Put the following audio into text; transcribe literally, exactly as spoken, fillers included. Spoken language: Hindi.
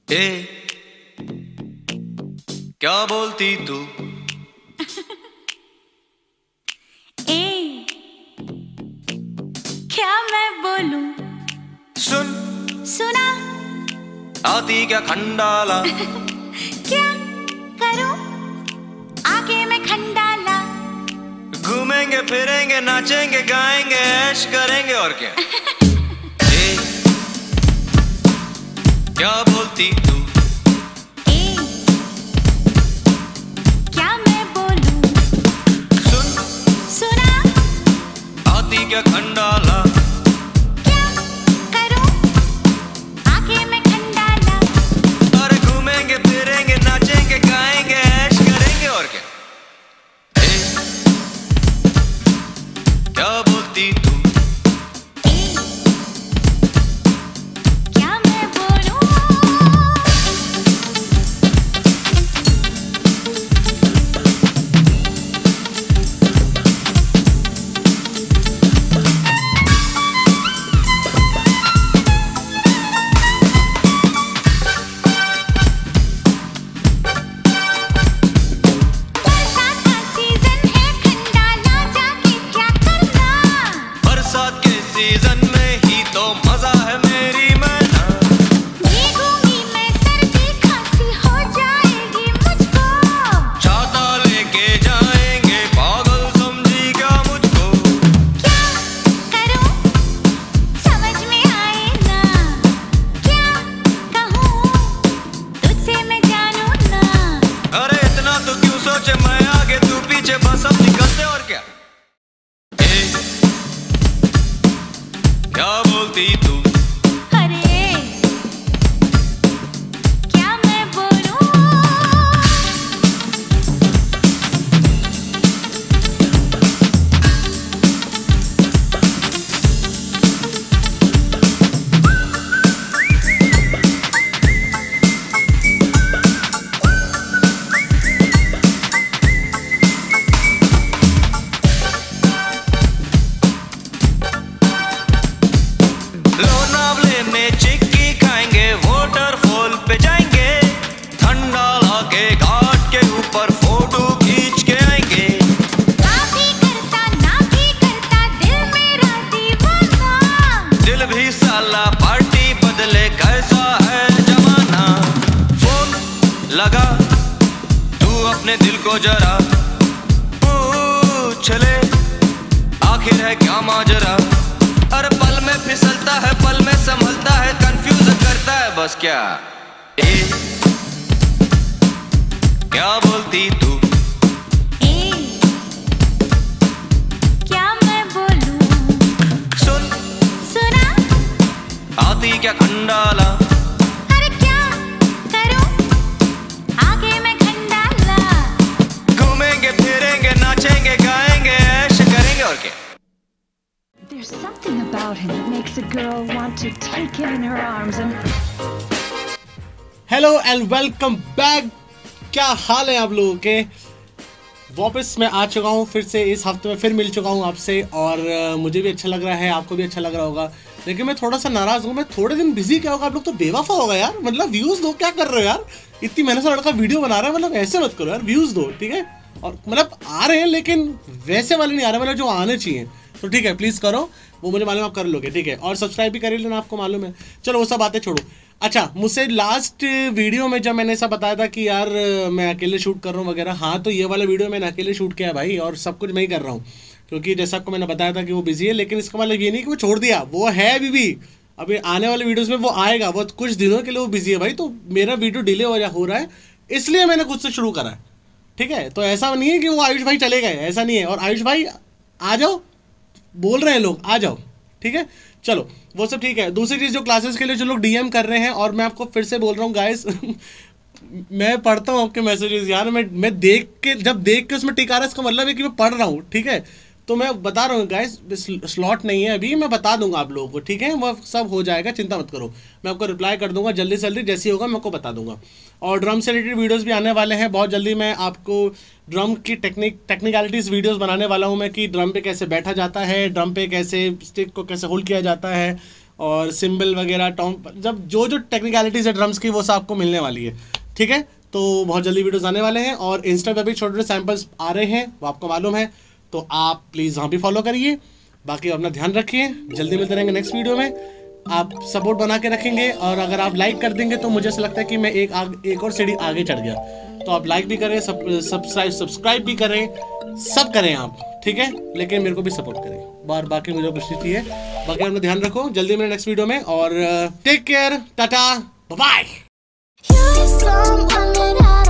ए, क्या बोलती तू? ए, क्या मैं बोलूं? सुन सुना? आती क्या खंडाला? क्या करूं? आगे मैं खंडाला। घूमेंगे फिरेंगे नाचेंगे गाएंगे ऐश करेंगे और क्या। ए, क्या बोलती तू? ए, क्या मैं बोलूं? सुन सुना? आती क्या खंडाला? क्या करूं? आगे मैं खंडाला। अरे घूमेंगे फिरेंगे नाचेंगे गाएंगे ऐश करेंगे और क्या। ए, क्या बोलती तू? ए, क्या मैं बोलूं? बरसात का सीजन है, खंडाला जाके क्या करना? बरसात के सीजन में ही तो मजा है मेरी मैना। भीगूंगी मैं, सर्दी खांसी हो जाएगी मुझको। छाता लेके जाएंगे पागल समझी क्या मुझको। क्या करूं? समझ में आए ना। क्या कहूं? तुझसे मैं जानूं ना। अरे इतना तो क्यों सोचे, मैं आगे तू पीछे बस अब निकलते और क्या। ए, क्या बोलती तू? अरे, क्या मैं बोलूं? लोनावले में चिक्की खाएंगे वाटरफॉल पे जाएंगे। खंडाला के घाट के ऊपर फोटो खींच के आएंगे। ना भी करता ना भी करता दिल मेरा दीवाना। दिल भी साला पार्टी बदले कैसा है जमाना। फोन लगा तू अपने दिल को जरा पूछ ले आखिर है क्या माजरा। अरे पल में फिसलता है पल में संभलता है कंफ्यूज करता है बस क्या। ए, क्या बोलती तू? ए, क्या मैं बोलूं? सुन सुना? आती क्या खंडाला? अरे क्या करूं? आगे मैं खंडाला। घूमेंगे फिरेंगे नाचेंगे गाएंगे ऐश करेंगे और क्या। There's something about him that makes a girl want to take him in her arms and hello and welcome back. क्या हाल है आप लोगों के? वापस मैं आ चुका हूँ फिर से, इस हफ्ते में फिर मिल चुका हूँ आपसे और uh, मुझे भी अच्छा लग रहा है, आपको भी अच्छा लग रहा होगा। लेकिन मैं थोड़ा सा नाराज़ हूँ, मैं थोड़े दिन बिजी क्या होगा, आप लोग तो बेवफा होगा यार। मतलब व्यूज़ दो, क्या कर रहे हो यार? इतनी मेहनत से लड़का वीडियो बना रहा है, मतलब ऐसे मत करो यार, व्यूज़ दो ठीक है। और मतलब आ रहे हैं लेकिन वैसे वाले नहीं आ रहे, मतलब जो आने चाहिए। तो ठीक है प्लीज़ करो, वो मुझे मालूम आप कर लोगे ठीक है। और सब्सक्राइब भी कर लेना, आपको मालूम है। चलो वो सब बातें छोड़ो। अच्छा, मुझसे लास्ट वीडियो में जब मैंने ऐसा बताया था कि यार मैं अकेले शूट कर रहा हूँ वगैरह, हाँ तो ये वाला वीडियो मैंने अकेले शूट किया है भाई, और सब कुछ मैं ही कर रहा हूँ। क्योंकि जैसा आपको मैंने बताया था कि वो बिजी है, लेकिन इसका मतलब ये नहीं कि वो छोड़ दिया, वो है अभी भी। अभी आने वाले वीडियोज़ में वो आएगा, वो कुछ दिनों के लिए वो बिजी है भाई। तो मेरा वीडियो डिले हो हो रहा है, इसलिए मैंने खुद से शुरू करा है ठीक है। तो ऐसा नहीं है कि वो आयुष भाई चले गए, ऐसा नहीं है। और आयुष भाई आ जाओ, बोल रहे हैं लोग आ जाओ ठीक है। चलो वो सब ठीक है। दूसरी चीज़, जो क्लासेस के लिए जो लोग डीएम कर रहे हैं, और मैं आपको फिर से बोल रहा हूँ गाइस मैं पढ़ता हूँ आपके मैसेजेस यार, मैं मैं देख के, जब देख के उसमें टिक आ रहा है इसका मतलब है कि मैं पढ़ रहा हूँ ठीक है। तो मैं बता रहा हूँ गाइस, स्लॉट नहीं है अभी, मैं बता दूंगा आप लोगों को ठीक है। वो सब हो जाएगा, चिंता मत करो, मैं आपको रिप्लाई कर दूंगा जल्दी से जल्दी, जैसे ही होगा मैं आपको बता दूंगा। और ड्रम से रिलेटेड वीडियोस भी आने वाले हैं बहुत जल्दी। मैं आपको ड्रम की टेक्निक टेक्निकलिटीज़ वीडियोस बनाने वाला हूं मैं, कि ड्रम पे कैसे बैठा जाता है, ड्रम पे कैसे स्टिक को कैसे होल्ड किया जाता है, और सिंबल वगैरह टॉम, जब जो जो टेक्निकलिटीज़ है ड्रम्स की वो सब आपको मिलने वाली है, ठीक है। तो बहुत जल्दी वीडियोस आने वाले हैं और इंस्टा पे भी छोटे छोटे सैम्पल्स आ रहे हैं, वो आपको मालूम है, तो आप प्लीज़ वहाँ भी फॉलो करिए। बाकी अपना ध्यान रखिए, जल्दी मिलते रहेंगे नेक्स्ट वीडियो में। आप सपोर्ट बना के रखेंगे और अगर आप लाइक कर देंगे तो मुझे ऐसा लगता है कि मैं एक आग, एक और सीढ़ी आगे चढ़ गया। तो आप लाइक भी करें, सब सब्सक्राइब सब्सक्राइब भी करें, सब करें आप, ठीक है, लेकिन मेरे को भी सपोर्ट करें। बार बाकी मुझे कुछ नहीं चाहिए। बाकी अपना ध्यान रखो, जल्दी मिलेंगे नेक्स्ट वीडियो में और take care, tata, bye. You're someone that I